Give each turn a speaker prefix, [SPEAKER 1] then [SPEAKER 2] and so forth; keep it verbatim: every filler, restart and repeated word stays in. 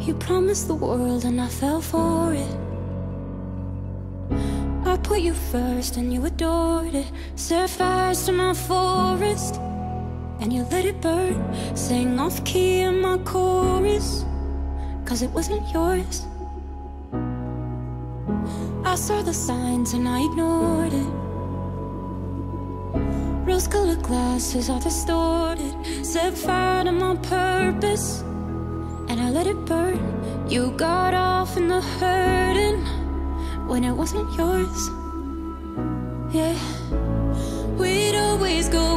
[SPEAKER 1] You promised the world and I fell for it. I put you first and you adored it. Set fires to my forest and you let it burn. Sang off key in my chorus, cause it wasn't yours. I saw the signs and I ignored it. Rose-colored glasses are distorted. Set fire to my purpose and I let it burn. You got off in the hurting when it wasn't yours. Yeah, we'd always go